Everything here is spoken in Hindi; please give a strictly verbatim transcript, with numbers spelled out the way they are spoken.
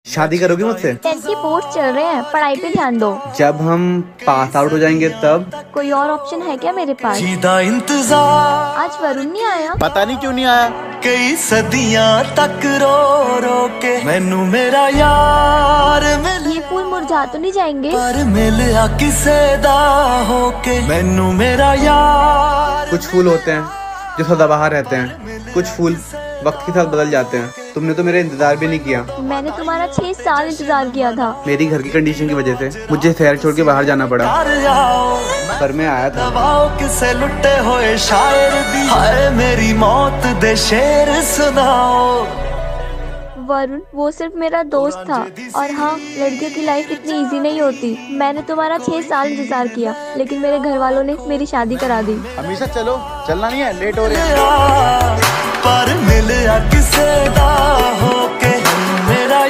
शादी करोगी मुझसे? टेंथ के बोर्ड चल रहे हैं, पढ़ाई पे ध्यान दो। जब हम पास आउट हो जाएंगे तब? कोई और ऑप्शन है क्या मेरे पास? इंतजार आज वरुण नहीं आया। पता नहीं क्यों नहीं आया। कई सदियां तक रो रो के मैनू मेरा यार मिल, ये फूल मुरझा तो नहीं जाएंगे? पर मिलिया किसे दा होके मैनू मेरा यार। कुछ फूल होते हैं जो सदाबहार रहते हैं, कुछ फूल वक्त के साथ बदल जाते हैं। तुमने तो मेरा इंतजार भी नहीं किया। मैंने तुम्हारा छह साल इंतजार किया था। मेरी घर की कंडीशन की वजह से मुझे शहर छोड़ के बाहर जाना पड़ा, पर मैं आया था। किसे लुटे हुए शायर दी हाय मेरी मौत दे शेर सुनाओ। वरुण वो सिर्फ मेरा दोस्त था, और हाँ, लड़कियों की लाइफ इतनी इजी नहीं होती। मैंने तुम्हारा छह साल इंतजार किया, लेकिन मेरे घर वालों ने मेरी शादी करा दी। हमेशा चलो, चलना नहीं है, लेट हो रहे हैं। पर मिलिया किसे दा हो